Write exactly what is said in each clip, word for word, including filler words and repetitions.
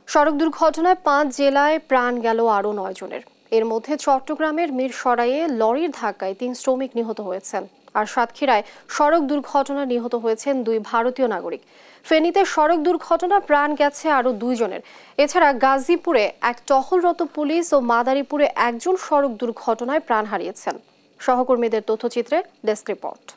সড়ক দুর্ঘটনায় পাঁচ জেলায় প্রাণ গেল আরও নয় জনের। এর মধ্যে চট্টগ্রামের মিরসরাইয়ে লরির ধাক্কায় তিন শ্রমিক নিহত হয়েছেন, আর সাতক্ষীরায় সড়ক দুর্ঘটনায় নিহত হয়েছেন দুই ভারতীয় নাগরিক। ফেনীতে সড়ক দুর্ঘটনা প্রাণ গেছে আরও দুইজনের। এছাড়া গাজীপুরে এক টহলরত পুলিশ ও মাদারীপুরে একজন সড়ক দুর্ঘটনায় প্রাণ হারিয়েছেন। সহকর্মীদের তথ্যচিত্রে ডেস্ক রিপোর্ট।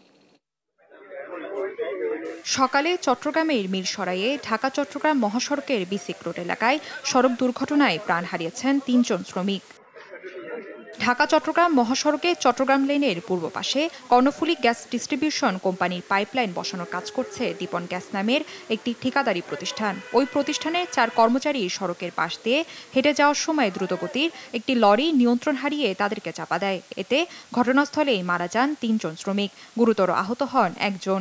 সকালে চট্টগ্রামের মিরসরাইয়ে ঢাকা চট্টগ্রাম মহাসড়কের বিসিক রোড এলাকায় সড়ক দুর্ঘটনায় প্রাণ হারিয়েছেন তিনজন শ্রমিক। ঢাকা চট্টগ্রাম মহাসড়কে চট্টগ্রাম লেনের পূর্ব পাশে কর্ণফুলী গ্যাস ডিস্ট্রিবিউশন কোম্পানির পাইপলাইন বসানোর কাজ করছে দীপন গ্যাস নামের একটি ঠিকাদারি প্রতিষ্ঠান। ওই প্রতিষ্ঠানে চার কর্মচারী সড়কের পাশ দিয়ে হেঁটে যাওয়ার সময় দ্রুতগতির একটি লরি নিয়ন্ত্রণ হারিয়ে তাদেরকে চাপা দেয়। এতে ঘটনাস্থলেই মারা যান তিনজন শ্রমিক, গুরুতর আহত হন একজন।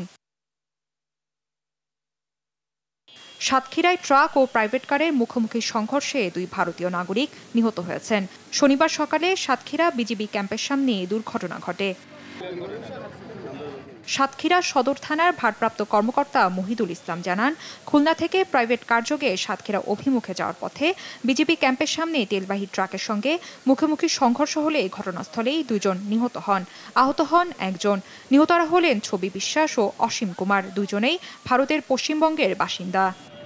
সাতক্ষীরায় ট্রাক ও প্রাইভেট কারের মুখোমুখি সংঘর্ষে দুই ভারতীয় নাগরিক নিহত হয়েছেন। শনিবার সকালে সাতক্ষীরা বিজিবি ক্যাম্পের সামনে দুর্ঘটনা ঘটে। সাতক্ষীরা সদর থানার ভারপ্রাপ্ত কর্মকর্তা মহিদুল ইসলাম জানান, খুলনা থেকে প্রাইভেট কারযোগে সাতক্ষীরা অভিমুখে যাওয়ার পথে বিজিবি ক্যাম্পের সামনে তেলবাহী ট্রাকের সঙ্গে মুখোমুখি সংঘর্ষ হলে ঘটনাস্থলেই দুজন নিহত হন। আহত হন একজন। নিহতরা হলেন ছবি বিশ্বাস ও অসীম কুমার, দুজনেই ভারতের পশ্চিমবঙ্গের বাসিন্দা।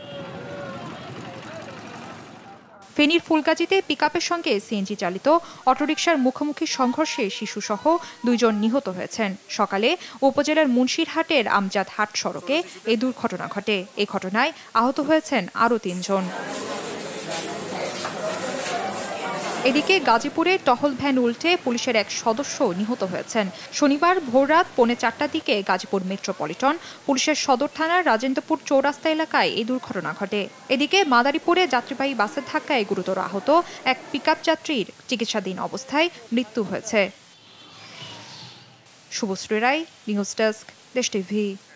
ফেনীর ফুলগাজীতে পিকআপের সঙ্গে সিএনজি চালিত অটোরিকশার মুখোমুখি সংঘর্ষে শিশুসহ দুইজন নিহত হয়েছেন। সকালে উপজেলার মুন্সিরহাটের আমজাদ হাট সড়কে এই দুর্ঘটনা ঘটে। এই ঘটনায় আহত হয়েছেন আরও তিনজন। এদিকে গাজীপুরে টহল ভ্যান উল্টে পুলিশের এক সদস্য নিহত হয়েছেন। শনিবার ভোররাত পৌনে চারটার দিকে গাজীপুর মেট্রোপলিটন পুলিশের সদর থানার রাজেন্দ্রপুর চৌরাস্তা এলাকায় এই দুর্ঘটনা ঘটে। এদিকে মাদারীপুরে যাত্রীবাহী বাসের ধাক্কায় গুরুতর আহত এক পিকআপ যাত্রীর চিকিৎসাধীন অবস্থায় মৃত্যু হয়েছে। Subhashree Roy, news desk, Desh TV.